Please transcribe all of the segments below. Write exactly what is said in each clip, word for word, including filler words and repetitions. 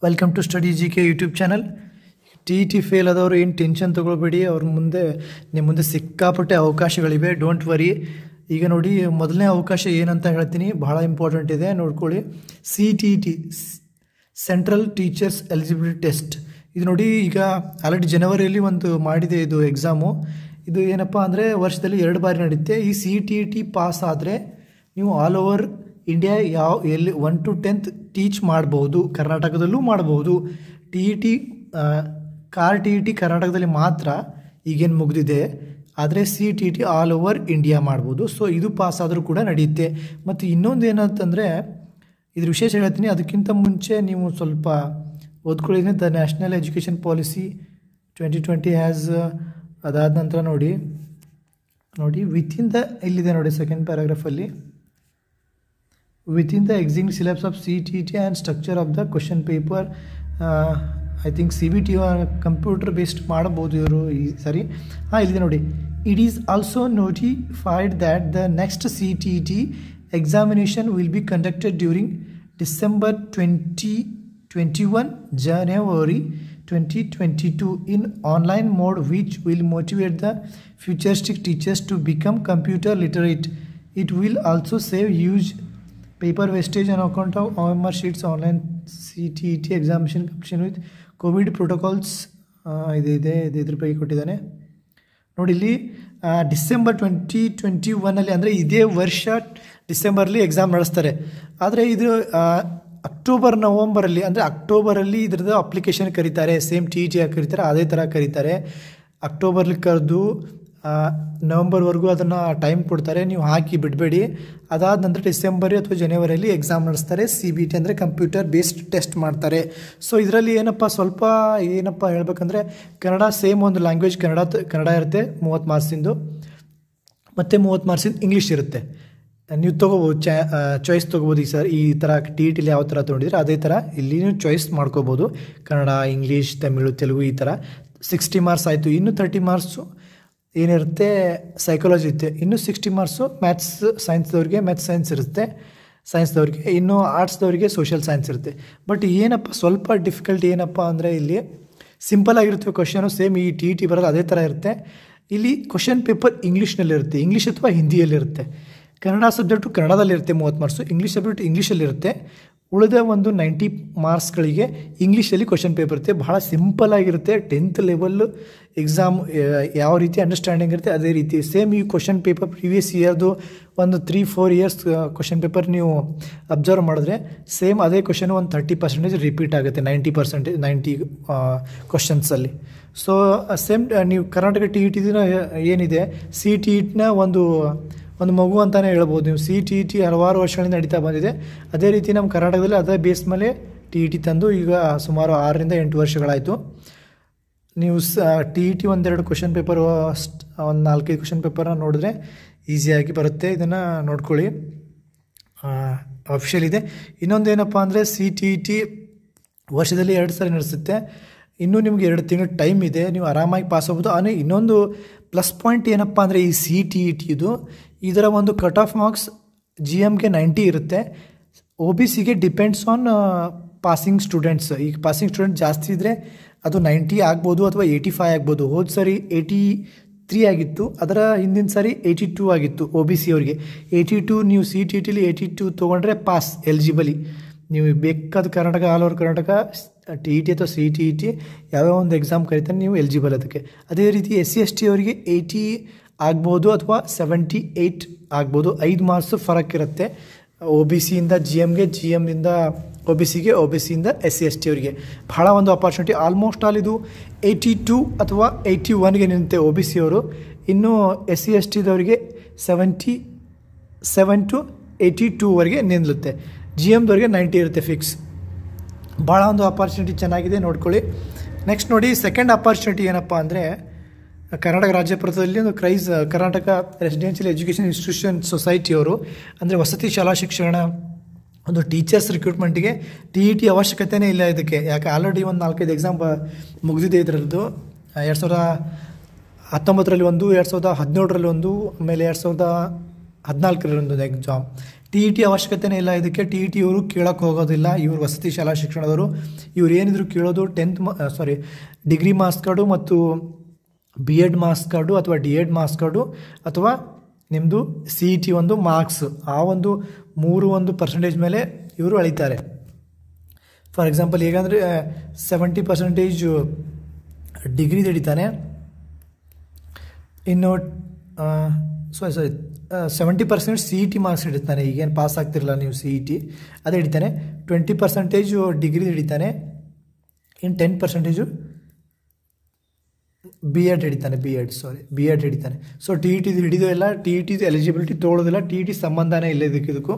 Welcome to study G K YouTube channel. T E T fail ಆದವರು ಏನು tension ತೊಗೊಳ್ಬೇಡಿ, ಅವ್ರ ಮುಂದೆ ನಿಮ್ಮ ಮುಂದೆ ಸಿಕ್ಕಾಪಟ್ಟೆ ಅವಕಾಶಗಳಿವೆ, ಡೋಂಟ್ ವರಿ. ಈಗ ನೋಡಿ, ಮೊದಲನೇ ಅವಕಾಶ ಏನಂತ ಹೇಳ್ತೀನಿ, ಬಹಳ ಇಂಪಾರ್ಟೆಂಟ್ ಇದೆ, ನೋಡ್ಕೊಳ್ಳಿ. C T E T central teachers eligibility test. ಇದು ನೋಡಿ, ಈಗ ಆಲ್ರೆಡಿ ಜನವರಿಯಲ್ಲಿ ಒಂದು ಮಾಡಿದೆ ಇದು ಎಕ್ಸಾಮು. ಇದು ಏನಪ್ಪ ಅಂದರೆ ವರ್ಷದಲ್ಲಿ ಎರಡು ಬಾರಿ ನಡೆಯುತ್ತೆ. ಈ C T E T pass ಆದರೆ ನೀವು ಆಲ್ ಓವರ್ ಇಂಡಿಯಾ ಯಾವ ಎಲ್ಲಿ ಒನ್ ಟು ಟೆಂತ್ ಟೀಚ್ ಮಾಡ್ಬೋದು, ಕರ್ನಾಟಕದಲ್ಲೂ ಮಾಡ್ಬೋದು. T E T KAR T E T ಕರ್ನಾಟಕದಲ್ಲಿ ಮಾತ್ರ ಈಗೇನು ಮುಗಿದಿದೆ, ಆದರೆ C T E T all over India ಮಾಡ್ಬೋದು. ಸೊ ಇದು ಪಾಸ್ ಆದರೂ ಕೂಡ ನಡೆಯುತ್ತೆ. ಮತ್ತು ಇನ್ನೊಂದು ಏನಂತಂದರೆ, ಇದ್ರ ವಿಶೇಷ ಹೇಳ್ತೀನಿ, ಅದಕ್ಕಿಂತ ಮುಂಚೆ ನೀವು ಸ್ವಲ್ಪ ಓದ್ಕೊಳ್ಳಿದ್ರೆ the national education policy twenty twenty has, ಅದಾದ ನಂತರ ನೋಡಿ ನೋಡಿ ವಿತಿನ್ ದ ಇಲ್ಲಿದೆ ನೋಡಿ ಸೆಕೆಂಡ್ ಪ್ಯಾರಾಗ್ರಾಫಲ್ಲಿ, within the existing syllabus of C T E T and structure of the question paper. I think C B T computer based ಮಾಡಬಹುದು ಇವರು ಈ ಸರಿ. ಹಾಂ, ಇಲ್ಲಿದೆ ನೋಡಿ. It is also notified that the next C T E T examination will be conducted during December twenty twenty-one, January twenty twenty-two in online mode, which will motivate the futuristic teachers to become computer literate. It will also save huge paper wastage on account of O M R sheets online C T E T examination completion with COVID protocols. ಇದೆ ಇದೆ ಇದ್ರ ಬಗ್ಗೆ ಕೊಟ್ಟಿದ್ದಾನೆ ನೋಡಿ. ಇಲ್ಲಿ December twenty twenty ಒನ್ನಲ್ಲಿ ಅಂದರೆ ಇದೇ ವರ್ಷ ಡಿಸೆಂಬರ್ಲಿ ಎಕ್ಸಾಮ್ ನಡೆಸ್ತಾರೆ. ಆದರೆ ಇದು ಅಕ್ಟೋಬರ್ ನವಂಬರಲ್ಲಿ, ಅಂದರೆ ಅಕ್ಟೋಬರಲ್ಲಿ ಇದ್ರದ್ದು ಅಪ್ಲಿಕೇಶನ್ ಕರೀತಾರೆ. ಸೇಮ್ ಟಿ ಇ ಟಿ ಆಗಿ ಕರೀತಾರೆ, ಅದೇ ಥರ ಕರೀತಾರೆ. ಅಕ್ಟೋಬರ್ಲಿ ಕರೆದು ನವಂಬರ್ವರೆಗೂ ಅದನ್ನು ಟೈಮ್ ಕೊಡ್ತಾರೆ, ನೀವು ಹಾಕಿ ಬಿಡಬೇಡಿ. ಅದಾದ ನಂತರ ಡಿಸೆಂಬರ್ ಅಥವಾ ಜನವರಿಯಲ್ಲಿ ಎಕ್ಸಾಮ್ ನಡೆಸ್ತಾರೆ. ಸಿ ಬಿ ಟಿ ಅಂದರೆ ಕಂಪ್ಯೂಟರ್ ಬೇಸ್ಡ್ ಟೆಸ್ಟ್ ಮಾಡ್ತಾರೆ. ಸೊ ಇದರಲ್ಲಿ ಏನಪ್ಪ ಸ್ವಲ್ಪ ಏನಪ್ಪ ಹೇಳ್ಬೇಕಂದ್ರೆ, ಕನ್ನಡ ಸೇಮ್ ಒಂದು ಲ್ಯಾಂಗ್ವೇಜ್ ಕನ್ನಡ ಕನ್ನಡ ಇರುತ್ತೆ ಮೂವತ್ತು ಮಾರ್ಕ್ಸಿಂದು, ಮತ್ತು ಮೂವತ್ತು ಮಾರ್ಕ್ಸಿಂದು ಇಂಗ್ಲೀಷ್ ಇರುತ್ತೆ. ನೀವು ತೊಗೋಬೋದು, ಚಾ ಚಾಯ್ಸ್ ತೊಗೋಬೋದು. ಈ ಸರ್ ಈ ಥರ ಟಿ ಇ ಟಿಲಿ ಯಾವ ಥರ ತೊಗೊಂಡಿದ್ರೆ ಅದೇ ಥರ ಇಲ್ಲಿ ನೀವು ಚಾಯ್ಸ್ ಮಾಡ್ಕೋಬೋದು. ಕನ್ನಡ, ಇಂಗ್ಲೀಷ್, ತಮಿಳು, ತೆಲುಗು ಈ ಥರ. ಸಿಕ್ಸ್ಟಿ ಮಾರ್ಕ್ಸ್ ಆಯಿತು. ಇನ್ನು ತರ್ಟಿ ಮಾರ್ಕ್ಸು ಏನಿರುತ್ತೆ ಸೈಕಾಲಜಿ ಇರುತ್ತೆ. ಇನ್ನು ಸಿಕ್ಸ್ಟಿ ಮಾರ್ಕ್ಸು ಮ್ಯಾಥ್ಸ್ ಸೈನ್ಸ್ದವ್ರಿಗೆ ಮ್ಯಾಥ್ಸ್ ಸೈನ್ಸ್ ಇರುತ್ತೆ, ಸೈನ್ಸ್ದವ್ರಿಗೆ. ಇನ್ನು ಆರ್ಟ್ಸ್ದವ್ರಿಗೆ ಸೋಷಿಯಲ್ ಸೈನ್ಸ್ ಇರುತ್ತೆ. ಬಟ್ ಏನಪ್ಪ ಸ್ವಲ್ಪ ಡಿಫಿಕಲ್ಟ್ ಏನಪ್ಪ ಅಂದರೆ, ಇಲ್ಲಿ ಸಿಂಪಲ್ ಆಗಿರುತ್ತೆ ಕ್ವಶನು, ಸೇಮ್ ಈ ಟಿ ಇ ಟಿ ಬರೋದು ಅದೇ ಥರ ಇರುತ್ತೆ. ಇಲ್ಲಿ ಕ್ವಶನ್ ಪೇಪರ್ ಇಂಗ್ಲೀಷ್ನಲ್ಲಿರುತ್ತೆ, ಇಂಗ್ಲೀಷ್ ಅಥವಾ ಹಿಂದಿಯಲ್ಲಿರುತ್ತೆ. ಕನ್ನಡ ಸಬ್ಜೆಕ್ಟು ಕನ್ನಡದಲ್ಲಿರುತ್ತೆ ಮೂವತ್ತು ಮಾರ್ಕ್ಸು, ಇಂಗ್ಲೀಷ್ ಸಬ್ಜೆಕ್ಟ್ ಇಂಗ್ಲೀಷಲ್ಲಿರುತ್ತೆ. ಉಳಿದ ಒಂದು ನೈಂಟಿ ಮಾರ್ಕ್ಸ್ಗಳಿಗೆ ಇಂಗ್ಲೀಷಲ್ಲಿ ಕ್ವಶನ್ ಪೇಪರ್ ಇರುತ್ತೆ. ಬಹಳ ಸಿಂಪಲ್ ಆಗಿರುತ್ತೆ. ಟೆಂತ್ ಲೆವೆಲ್ಲು ಎಕ್ಸಾಮ್ ಯಾವ ರೀತಿ ಅಂಡರ್ಸ್ಟ್ಯಾಂಡಿಂಗ್ ಇರುತ್ತೆ ಅದೇ ರೀತಿ ಸೇಮ್ ಈ ಕ್ವಶನ್ ಪೇಪರ್ ಪ್ರೀವಿಯಸ್ ಇಯರ್ದು ಒಂದು three four years question paper ನೀವು ಅಬ್ಸರ್ವ್ ಮಾಡಿದ್ರೆ ಸೇಮ್ ಅದೇ ಕ್ವಶನ್ ಒಂದು ತರ್ಟಿ ಪರ್ಸೆಂಟೇಜ್ ರಿಪೀಟ್ ಆಗುತ್ತೆ ನೈಂಟಿ ಪರ್ಸೆಂಟೇಜ್ ನೈಂಟಿ ಕ್ವಶನ್ಸಲ್ಲಿ. ಸೊ ಸೇಮ್ ನೀವು ಕರ್ನಾಟಕ ಟಿ ಇ ಟಿದಿನ ಏನಿದೆ, ಸಿ ಟಿ ಇ ಟಿನ ಒಂದು ಒಂದು ಮಗು ಅಂತಲೇ ಹೇಳ್ಬೋದು ನೀವು. ಸಿ ಟಿ ಇ ಟಿ ಹಲವಾರು ವರ್ಷಗಳಿಂದ ನಡೀತಾ ಬಂದಿದೆ. ಅದೇ ರೀತಿ ನಮ್ಮ ಕರ್ನಾಟಕದಲ್ಲಿ ಅದೇ ಬೇಸ್ ಮೇಲೆ ಟಿ ಇ ಟಿ ತಂದು ಈಗ ಸುಮಾರು ಆರರಿಂದ ಎಂಟು ವರ್ಷಗಳಾಯಿತು. ನೀವು ಸ ಟಿ ಇ ಟಿ ಒಂದೆರಡು ಕ್ವಶನ್ ಪೇಪರ್, ಒಂದು ನಾಲ್ಕೈದು ಕ್ವಶನ್ ಪೇಪರ್ನ ನೋಡಿದ್ರೆ ಈಸಿಯಾಗಿ ಬರುತ್ತೆ. ಇದನ್ನು ನೋಡ್ಕೊಳ್ಳಿ, ಆಫಿಷಿಯಲ್ ಇದೆ. ಇನ್ನೊಂದು ಏನಪ್ಪ ಅಂದರೆ, ಸಿ ಟಿ ಇ ಟಿ ವರ್ಷದಲ್ಲಿ ಎರಡು ಸಾರಿ ನಡೆಸುತ್ತೆ. ಇನ್ನೂ ನಿಮ್ಗೆ ಎರಡು ತಿಂಗಳು ಟೈಮ್ ಇದೆ, ನೀವು ಆರಾಮಾಗಿ ಪಾಸ್ ಆಗ್ಬೋದು. ಆದರೆ ಇನ್ನೊಂದು ಪ್ಲಸ್ ಪಾಯಿಂಟ್ ಏನಪ್ಪ ಅಂದರೆ, ಈ ಸಿ ಟಿ ಇ ಟಿದು ಇದರ ಒಂದು ಕಟ್ ಆಫ್ ಮಾರ್ಕ್ಸ್ ಜಿ ಎಮ್ಗೆ ನೈಂಟಿ ಇರುತ್ತೆ, ಒ ಬಿ ಸಿಗೆ ಡಿಪೆಂಡ್ಸ್ ಆನ್ ಪಾಸಿಂಗ್ ಸ್ಟೂಡೆಂಟ್ಸ್. ಈಗ ಪಾಸಿಂಗ್ ಸ್ಟೂಡೆಂಟ್ ಜಾಸ್ತಿ ಇದ್ದರೆ ಅದು ನೈಂಟಿ ಆಗ್ಬೋದು ಅಥವಾ ಏಯ್ಟಿ ಫೈವ್ ಆಗ್ಬೋದು. ಹೋದ ಸರಿ ಏಯ್ಟಿ ತ್ರೀ ಆಗಿತ್ತು, ಅದರ ಹಿಂದಿನ ಸಾರಿ ಏಯ್ಟಿ ಟೂ ಆಗಿತ್ತು ಒ ಬಿ ಸಿ ಅವರಿಗೆ. ಏಯ್ಟಿ ಟೂ ನೀವು ಸಿ ಟಿ ಇ ಟಿಲಿ ಏಯ್ಟಿ ಟೂ ತೊಗೊಂಡ್ರೆ ಪಾಸ್ ಎಲಿಜಿಬಲಿ. ನೀವು ಬೇಕಾದ Karnataka all over Karnataka T E T ಅಥವಾ ಸಿ ಟಿ ಇ ಟಿ ಯಾವ್ಯಾವ ಒಂದು ಎಕ್ಸಾಮ್ ಕರೀತಾರೆ ನೀವು ಎಲಿಜಿಬಲ್ ಅದಕ್ಕೆ. ಅದೇ ರೀತಿ ಎಸ್ ಸಿ ಎಸ್ ಟಿ ಅವರಿಗೆ ಏಯ್ಟಿ ಆಗ್ಬೋದು ಅಥವಾ ಸೆವೆಂಟಿ ಏಯ್ಟ್ ಆಗ್ಬೋದು. ಐದು ಮಾರ್ಕ್ಸು ಫರಕ್ ಇರುತ್ತೆ ಒ ಬಿ ಸಿಯಿಂದ ಜಿ ಎಮ್ಗೆ, ಜಿ ಎಮ್ಮಿಂದ ಒ ಬಿ ಸಿಗೆ, O B ಸಿಯಿಂದ S C S T ಅವರಿಗೆ. ಬಹಳ ಒಂದು ಅಪಾರ್ಚುನಿಟಿ. ಆಲ್ಮೋಸ್ಟ್ ಆಲ್ ಇದು ಏಯ್ಟಿ ಟೂ ಅಥವಾ ಏಯ್ಟಿ ಒನ್ಗೆ ನಿಂತೆ ಒ ಬಿ ಸಿ ಅವರು. ಇನ್ನು ಎಸ್ ಸಿ ಎಸ್ ಟಿದವರಿಗೆ ಸೆವೆಂಟಿ ಸೆವೆನ್ ಟು ಏಯ್ಟಿ ಟೂವರೆಗೆ ನಿಲ್ಲುತ್ತೆ. ಜಿ ಎಮ್ದವ್ರಿಗೆ ನೈಂಟಿ ಇರುತ್ತೆ ಫಿಕ್ಸ್. ಭಾಳ ಒಂದು ಅಪಾರ್ಚುನಿಟಿ ಚೆನ್ನಾಗಿದೆ, ನೋಡ್ಕೊಳ್ಳಿ. ನೆಕ್ಸ್ಟ್ ನೋಡಿ, ಸೆಕೆಂಡ್ ಅಪಾರ್ಚುನಿಟಿ ಏನಪ್ಪ ಅಂದರೆ, ಕರ್ನಾಟಕ ರಾಜ್ಯಪುರದಲ್ಲಿ ಒಂದು KREIS Karnataka residential education institution ಸೊಸೈಟಿಯವರು, ಅಂದರೆ ವಸತಿ ಶಾಲಾ ಶಿಕ್ಷಣ ಒಂದು ಟೀಚರ್ಸ್ ರಿಕ್ರೂಟ್ಮೆಂಟಿಗೆ ಟಿ ಇ ಟಿ ಅವಶ್ಯಕತೆಯೇ ಇಲ್ಲ ಇದಕ್ಕೆ. ಯಾಕೆ ಆಲ್ರೆಡಿ ಒಂದು ನಾಲ್ಕೈದು ಎಕ್ಸಾಮ್ ಮುಗಿದಿದೆ ಇದರದ್ದು. ಎರಡು ಸಾವಿರದ ಹತ್ತೊಂಬತ್ತರಲ್ಲಿ ಒಂದು, ಎರಡು ಸಾವಿರದ ಹದಿನೇಳರಲ್ಲಿ ಒಂದು, ಆಮೇಲೆ ಎರಡು ಸಾವಿರದ ಹದಿನಾಲ್ಕರಲ್ಲಿ ಒಂದು ಎಕ್ಸಾಮ್ ಟಿ ಇ ಟಿ ಅವಶ್ಯಕತೆನೇ ಇಲ್ಲ ಇದಕ್ಕೆ. ಟಿ ಇ ಟಿ ಇವರು ಕೇಳೋಕ್ಕೆ ಹೋಗೋದಿಲ್ಲ. ಇವರು ವಸತಿ ಶಾಲಾ ಶಿಕ್ಷಣದವರು. ಇವ್ರು ಏನಿದ್ರು ಕೇಳೋದು tenth sorry degree marks card ಮತ್ತು ಬಿ ಎಡ್ ಮಾರ್ಕ್ಸ್ ಕಾರ್ಡು ಅಥವಾ ಡಿ ಎಡ್ ಮಾರ್ಕ್ಸ್ ಕಾರ್ಡು ಅಥವಾ ನಿಮ್ಮದು ಸಿ ಇ ಟಿ ಒಂದು ಮಾರ್ಕ್ಸ್, ಆ ಒಂದು ಮೂರು ಒಂದು ಪರ್ಸೆಂಟೇಜ್ ಮೇಲೆ ಇವರು ಅಳಿತಾರೆ. ಫಾರ್ ಎಕ್ಸಾಂಪಲ್ ಹೇಗಂದರೆ ಸೆವೆಂಟಿ ಪರ್ಸೆಂಟೇಜ್ ಡಿಗ್ರಿದು ಹಿಡಿತಾನೆ, ಇನ್ನು sorry sorry seventy percent C E T marks ಹಿಡಿತಾನೆ. ಈಗೇನು ಪಾಸ್ ಆಗ್ತಿರಲ್ಲ ನೀವು ಸಿ ಇ ಟಿ ಅದೇ ಹಿಡಿತಾನೆ. ಟ್ವೆಂಟಿ ಪರ್ಸೆಂಟೇಜು ಡಿಗ್ರಿ ಹಿಡಿತಾನೆ, ಇನ್ನು ten percentage B Ed ಹಿಡಿತಾನೆ B Ed sorry B Ed ಹಿಡಿತಾನೆ. ಸೊ ಟಿ ಇ ಟಿದು ಹಿಡಿದು ಇಲ್ಲ, ಟಿ ಇ ಟಿದು ಎಲಿಜಿಬಿಲಿಟಿ ತೊಗೊಳ್ಳೋದಿಲ್ಲ, ಟಿ ಇ ಟಿ ಸಂಬಂಧನೇ ಇಲ್ಲ ಇದಕ್ಕೆ ಇದಕ್ಕೂ.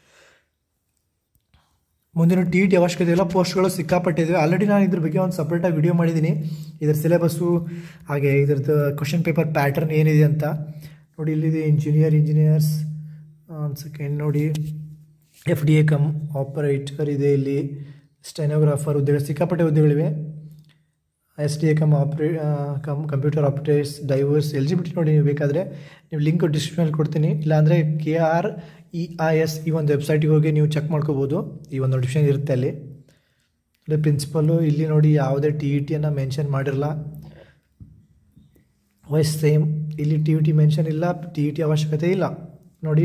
ಮುಂದಿನ ಟಿ ಇ ಟಿ ಅವಶ್ಯಕತೆ ಇಲ್ಲ, ಪೋಸ್ಟ್ಗಳು ಸಿಕ್ಕಾಪಟ್ಟಿವೆ. ಆಲ್ರೆಡಿ ನಾನು ಇದ್ರ ಬಗ್ಗೆ ಒಂದು ಸಪ್ರೇಟಾಗಿ ವಿಡಿಯೋ ಮಾಡಿದ್ದೀನಿ, ಇದರ ಸಿಲೆಬಸ್ಸು ಹಾಗೆ ಇದ್ರದ್ದು ಕ್ವಶನ್ ಪೇಪರ್ ಪ್ಯಾಟರ್ನ್ ಏನಿದೆ ಅಂತ ನೋಡಿ. ಇಲ್ಲಿದೆ ಇಂಜಿನಿಯರ್ ಇಂಜಿನಿಯರ್ಸ್ ಒಂದು ಸೆಕೆಂಡ್ ನೋಡಿ, F D A cum operator ಇದೆ, ಇಲ್ಲಿ ಸ್ಟೆನೋಗ್ರಾಫರ್ ಹುದ್ದೆಗಳು ಸಿಕ್ಕಾಪಟ್ಟೆ ಹುದ್ದೆಗಳಿವೆ. S D A cum opera cum computer operators drivers eligibility ನೋಡಿ. ನೀವು ಬೇಕಾದರೆ ನೀವು ಲಿಂಕ್ ಡಿಸ್ಕ್ರಿಪ್ಷನಲ್ಲಿ ಕೊಡ್ತೀನಿ, ಇಲ್ಲಾಂದರೆ K R E I S ಈ ಒಂದು ವೆಬ್ಸೈಟಿಗೆ ಹೋಗಿ ನೀವು ಚೆಕ್ ಮಾಡ್ಕೋಬೋದು. ಈ ಒಂದು ನೋಟಿಫಿಕೇಶನ್ ಇರುತ್ತೆ ಅಲ್ಲಿ. ಅದೇ ಪ್ರಿನ್ಸಿಪಲ್ಲು ಇಲ್ಲಿ ನೋಡಿ ಯಾವುದೇ ಟಿ ಇ ಟಿಯನ್ನು ಮೆನ್ಷನ್ ಮಾಡಿರಲ್ಲ. ವೈಸ್ ಸೇಮ್ ಇಲ್ಲಿ ಟಿ ಇ ಟಿ ಮೆನ್ಷನ್ ಇಲ್ಲ, ಟಿ ಇ ಟಿ ಅವಶ್ಯಕತೆ ಇಲ್ಲ ನೋಡಿ.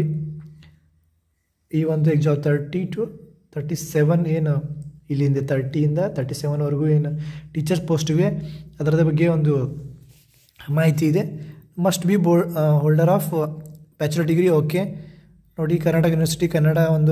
ಈ ಒಂದು exam thirty to thirty seven ಏನು ಇಲ್ಲಿಂದ ತರ್ಟಿಯಿಂದ ತರ್ಟಿ ಸೆವೆನ್ವರೆಗೂ ಏನು ಟೀಚರ್ಸ್ ಪೋಸ್ಟ್ ಇವೆ ಅದರದ ಬಗ್ಗೆ ಒಂದು ಮಾಹಿತಿ ಇದೆ. ಮಸ್ಟ್ ಬಿ ಬೋ holder of bachelor degree okay ನೋಡಿ. ಕರ್ನಾಟಕ ಯೂನಿವರ್ಸಿಟಿ ಕನ್ನಡ ಒಂದು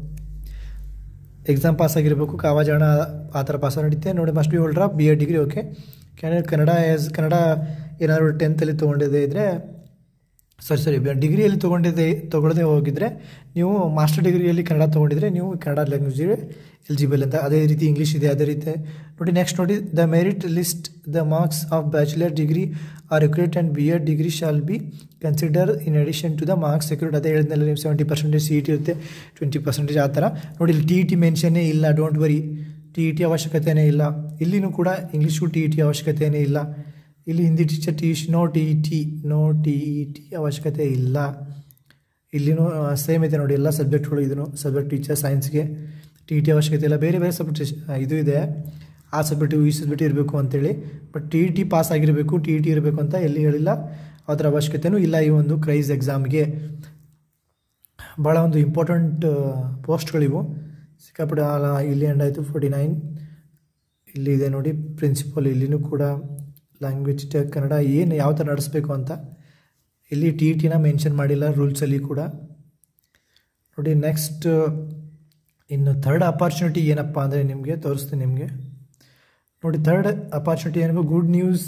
ಎಕ್ಸಾಮ್ ಪಾಸ್ ಆಗಿರಬೇಕು, ಕಾವಾಜಾಣ ಆ ಥರ ಪಾಸ್ ನಡೀತೆ ನೋಡಿ. Must be holder of B Ed degree okay. Candidate Kannada as Kannada ಏನಾದರೂ ಟೆಂತಲ್ಲಿ ತೊಗೊಂಡಿದೆ ಇದ್ದರೆ ಸಾರಿ ಸಾರಿ ಡಿಗ್ರಿಯಲ್ಲಿ ತೊಗೊಂಡಿದ್ದೆ ತೊಗೊಳ್ಳದೆ ಹೋಗಿದ್ರೆ ನೀವು ಮಾಸ್ಟರ್ ಡಿಗ್ರಿಯಲ್ಲಿ ಕನ್ನಡ ತೊಗೊಂಡಿದ್ರೆ ನೀವು ಕನ್ನಡ ಲ್ಯಾಂಗ್ವೇಜಿಗೆ ಎಲಿಜಿಬಲ್ ಅಂತ. ಅದೇ ರೀತಿ ಇಂಗ್ಲೀಷ್ ಇದೆ ಅದೇ ರೀತಿ ನೋಡಿ. ನೆಕ್ಸ್ಟ್ ನೋಡಿ, the merit list the marks of bachelor degree or recruit and B Ed degree shall be consider in addition to the marks secured. ಅದೇ ಹೇಳಿದ್ಮೇಲೆ ನೀವು seventy percentage C E T ಇರುತ್ತೆ, ಟ್ವೆಂಟಿ ಪರ್ಸೆಂಟೇಜ್ ಆ ಥರ ನೋಡಿ. ಇಲ್ಲಿ T E T ಮೆನ್ಷನ್ನೇ ಇಲ್ಲ, don't worry, T E T ಅವಶ್ಯಕತೆಯೇ ಇಲ್ಲ. ಇಲ್ಲಿನೂ ಕೂಡ ಇಂಗ್ಲೀಷು ಟಿ ಇ ಟಿ ಅವಶ್ಯಕತೆಯೇ ಇಲ್ಲ. ಇಲ್ಲಿ Hindi teacher T no T E T no T E T ಅವಶ್ಯಕತೆ ಇಲ್ಲ. ಇಲ್ಲಿನೂ ಸೇಮ್ ಇದೆ ನೋಡಿ, ಎಲ್ಲ ಸಬ್ಜೆಕ್ಟ್ಗಳು ಇದನ್ನು ಸಬ್ಜೆಕ್ಟ್ ಟೀಚರ್ ಸೈನ್ಸ್ಗೆ ಟಿ ಇ ಟಿ ಅವಶ್ಯಕತೆ ಇಲ್ಲ. ಬೇರೆ ಬೇರೆ ಸಬ್ಜೆಕ್ಟ್ ಇದು ಇದೆ, ಆ ಸಬ್ಜೆಕ್ಟು ಈ ಸಬ್ಜೆಕ್ಟ್ ಇರಬೇಕು ಅಂತೇಳಿ. But T E T pass ಆಗಿರಬೇಕು, ಟಿ ಇ ಟಿ ಇರಬೇಕು ಅಂತ ಎಲ್ಲಿ ಹೇಳಿಲ್ಲ, ಅದರ ಅವಶ್ಯಕತೆಯೂ ಇಲ್ಲ ಈ ಒಂದು ಕ್ರೈಸ್ ಎಕ್ಸಾಮ್ಗೆ. ಭಾಳ ಒಂದು ಇಂಪಾರ್ಟೆಂಟ್ ಪೋಸ್ಟ್ಗಳಿವು ಸಿಕ್ಕಾಪಟ್ಟೆ. ಇಲ್ಲಿ ಎಂಡ್ ಆಯಿತು ಫೋರ್ಟಿ ನೈನ್ ಇಲ್ಲಿದೆ ನೋಡಿ ಪ್ರಿನ್ಸಿಪಲ್. ಇಲ್ಲಿನೂ ಕೂಡ ಲ್ಯಾಂಗ್ವೇಜ್ ಕನ್ನಡ ಏನು ಯಾವ ಥರ ನಡೆಸಬೇಕು ಅಂತ ಇಲ್ಲಿ ಟಿ ಇ ಟಿನ ಮೆನ್ಷನ್ ಮಾಡಿಲ್ಲ ರೂಲ್ಸಲ್ಲಿ ಕೂಡ ನೋಡಿ. ನೆಕ್ಸ್ಟ್ ಇನ್ನು ಥರ್ಡ್ ಅಪಾರ್ಚುನಿಟಿ ಏನಪ್ಪ ಅಂದರೆ ನಿಮಗೆ ತೋರಿಸ್ತೀನಿ ನಿಮಗೆ ನೋಡಿ. ಥರ್ಡ್ ಅಪಾರ್ಚುನಿಟಿ ಏನಪ್ಪ, good news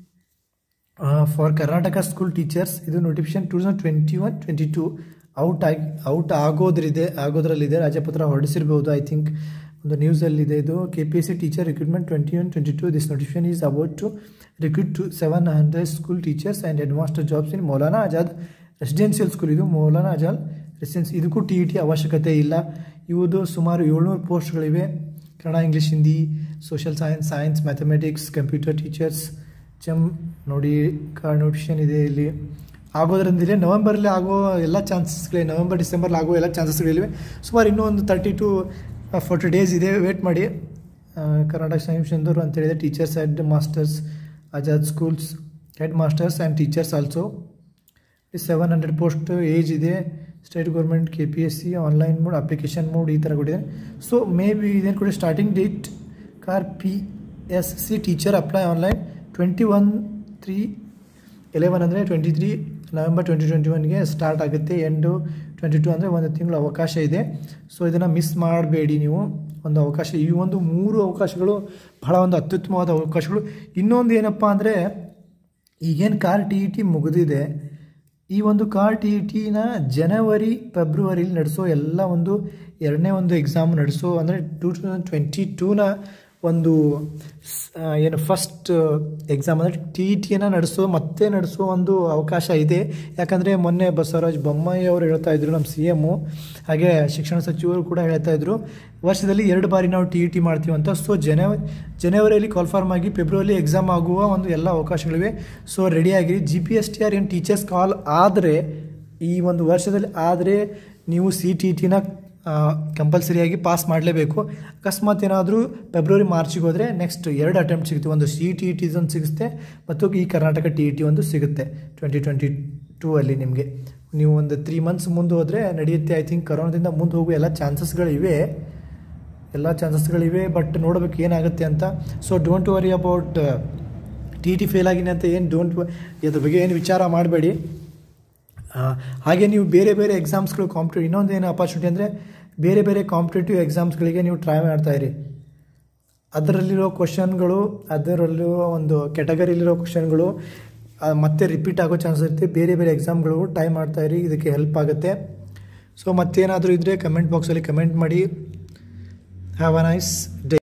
for Karnataka school teachers. ಇದು notification two thousand twenty one twenty two out ಆಗಿ ಔಟ್ ಆಗೋದ್ರಿದೆ ಆಗೋದ್ರಲ್ಲಿದೆ ರಾಜ್ಯಪತ್ರ ಹೊರಡಿಸಿರ್ಬೋದು ಐ ಥಿಂಕ್. ಒಂದು ನ್ಯೂಸಲ್ಲಿದೆ ಇದು. K P S C teacher recruitment twenty one twenty two this notification is about to recruit to seven hundred school teachers and headmaster jobs in Maulana Azad residential school. ಇದು Maulana Azad residence. ಇದಕ್ಕೂ T E T ಅವಶ್ಯಕತೆ ಇಲ್ಲ. ಇವುದು ಸುಮಾರು ಏಳ್ನೂರು ಪೋಸ್ಟ್ಗಳಿವೆ. Kannada, English, Hindi, social science, science, mathematics, computer teachers ಜಮ್ ನೋಡಿ. ಕಾರ್ಡ್ ನೋಟಿಫಿಕೇಶನ್ ಇದೆ ಇಲ್ಲಿ. ಆಗೋದ್ರಿಂದಿದೆ ನವಂಬರಲ್ಲಿ ಆಗೋ ಎಲ್ಲ ಚಾನ್ಸಸ್ಗಳಿವೆ, ನವಂಬರ್ ಡಿಸೆಂಬರ್ಲಿ ಆಗೋ ಎಲ್ಲ ಚಾನ್ಸಸ್ಗಳಿವೆ. ಸುಮಾರು ಇನ್ನೂ ಒಂದು ತರ್ಟಿ ಟು ಫೋರ್ಟಿ ಡೇಸ್ ಇದೆ, ವೇಟ್ ಮಾಡಿ. ಕರ್ನಾಟಕ ಸಂಸ್ಥೆಯವರು ಅಂತ ಹೇಳಿದೆ. Teachers headmasters Azad schools headmasters and teachers also. Seven hundred post age ಇದೆ. State government, K P S C, online mode, application mode ಈ ಥರ ಕೊಟ್ಟಿದೆ. ಸೊ ಮೇ ಬಿ ಇದೇನು ಕೊಡಿ starting date KAR P S C teacher apply online twenty one three eleven ಅಂದರೆ twenty three November twenty twenty ಒನ್ಗೆ start ಆಗುತ್ತೆ. End twenty two ಅಂದರೆ ಒಂದು ತಿಂಗಳು ಅವಕಾಶ ಇದೆ. ಸೊ ಇದನ್ನು ಮಿಸ್ ಮಾಡಬೇಡಿ ನೀವು. ಒಂದು ಅವಕಾಶ, ಈ ಒಂದು ಮೂರು ಅವಕಾಶಗಳು ಬಹಳ ಒಂದು ಅತ್ಯುತ್ತಮವಾದ ಅವಕಾಶಗಳು. ಇನ್ನೊಂದು ಏನಪ್ಪ ಅಂದರೆ ಈಗೇನು ಕಾರ್ ಟಿ ಇ ಟಿ ಮುಗಿದಿದೆ, ಈ ಒಂದು ಕಾರ್ ಟಿ ಇ ಟಿನ ಜನವರಿ ಫೆಬ್ರವರಿಲಿ ನಡೆಸೋ ಎಲ್ಲ ಒಂದು ಎರಡನೇ ಒಂದು ಎಕ್ಸಾಮ್ ನಡೆಸೋ ಅಂದರೆ ಟೂ ತೌಸಂಡ್ ಟ್ವೆಂಟಿ ಟೂನ ಒಂದು ಏನು ಫಸ್ಟ್ ಎಕ್ಸಾಮ್ ಅಂದರೆ ಟಿ ಇ ಟಿಯನ್ನು ನಡೆಸೋ ಮತ್ತೆ ನಡೆಸೋ ಒಂದು ಅವಕಾಶ ಇದೆ. ಯಾಕಂದರೆ ಮೊನ್ನೆ ಬಸವರಾಜ ಬೊಮ್ಮಾಯಿ ಅವರು ಹೇಳ್ತಾ ಇದ್ರು, ನಮ್ಮ ಸಿ ಎಮ್ಮು, ಹಾಗೆ ಶಿಕ್ಷಣ ಸಚಿವರು ಕೂಡ ಹೇಳ್ತಾ ಇದ್ರು, ವರ್ಷದಲ್ಲಿ ಎರಡು ಬಾರಿ ನಾವು ಟಿ ಇ ಟಿ ಮಾಡ್ತೀವಿ ಅಂತ. ಸೊ ಜನವರಿ ಜನವರಿಯಲ್ಲಿ ಕಾಲ್ಫಾರ್ಮ್ ಆಗಿ ಫೆಬ್ರವರಿ ಎಕ್ಸಾಮ್ ಆಗುವ ಒಂದು ಎಲ್ಲ ಅವಕಾಶಗಳಿವೆ. ಸೊ ರೆಡಿಯಾಗಿರಿ. G P S T R ಏನು ಟೀಚರ್ಸ್ ಕಾಲ್ ಆದರೆ ಈ ಒಂದು ವರ್ಷದಲ್ಲಿ ಆದರೆ ನೀವು ಸಿ ಟಿ ಟಿನ ಕಂಪಲ್ಸರಿಯಾಗಿ ಪಾಸ್ ಮಾಡಲೇಬೇಕು. ಅಕಸ್ಮಾತ್ ಏನಾದರೂ ಫೆಬ್ರವರಿ ಮಾರ್ಚಿಗೆ ಹೋದರೆ ನೆಕ್ಸ್ಟ್ ಎರಡು ಅಟೆಂಪ್ಟ್ ಸಿಗುತ್ತೆ. ಒಂದು ಸಿ ಟಿ ಟಿ ಒಂದು ಸಿಗುತ್ತೆ ಮತ್ತು ಈ ಕರ್ನಾಟಕ ಟಿ ಇ ಟಿ ಒಂದು ಸಿಗುತ್ತೆ ಟ್ವೆಂಟಿ ಟ್ವೆಂಟಿ ಟೂ ಅಲ್ಲಿ. ನಿಮಗೆ ನೀವು ಒಂದು ತ್ರೀ ಮಂತ್ಸ್ ಮುಂದೆ ಹೋದರೆ ನಡೆಯುತ್ತೆ. ಐ ಥಿಂಕ್ ಕರೋನಾದಿಂದ ಮುಂದೆ ಹೋಗುವ ಎಲ್ಲ ಚಾನ್ಸಸ್ಗಳಿವೆ ಎಲ್ಲ ಚಾನ್ಸಸ್ಗಳಿವೆ ಬಟ್ ನೋಡಬೇಕು ಏನಾಗುತ್ತೆ ಅಂತ. So don't worry about T T fail ಆಗಿನಿ ಅಂತ ಏನು ಡೋಂಟ್ ಇದ್ರ ಬಗ್ಗೆ ಏನು ವಿಚಾರ ಮಾಡಬೇಡಿ. ಹಾಗೆ ನೀವು ಬೇರೆ ಬೇರೆ ಎಕ್ಸಾಮ್ಸ್ಗಳು ಕಾಂಪಿಟೇಟಿವ್ ಇನ್ನೊಂದು ಏನು ಅಪಾರ್ಚುನಿಟಿ ಅಂದರೆ ಬೇರೆ ಬೇರೆ ಕಾಂಪಿಟೇಟಿವ್ ಎಕ್ಸಾಮ್ಸ್ಗಳಿಗೆ ನೀವು ಟ್ರೈ ಮಾಡ್ತಾಯಿರಿ. ಅದರಲ್ಲಿರೋ ಕ್ವಶನ್ಗಳು ಅದರಲ್ಲಿರೋ ಒಂದು ಕೆಟಗರಿಲಿರೋ ಕ್ವಶನ್ಗಳು ಮತ್ತೆ ರಿಪೀಟ್ ಆಗೋ ಚಾನ್ಸಸ್ ಇರುತ್ತೆ. ಬೇರೆ ಬೇರೆ ಎಕ್ಸಾಮ್ಗಳು ಟ್ರೈ ಮಾಡ್ತಾಯಿರಿ, ಇದಕ್ಕೆ ಹೆಲ್ಪ್ ಆಗುತ್ತೆ. ಸೊ ಮತ್ತೇನಾದರೂ ಇದ್ದರೆ ಕಮೆಂಟ್ ಬಾಕ್ಸಲ್ಲಿ ಕಮೆಂಟ್ ಮಾಡಿ. Have a nice day.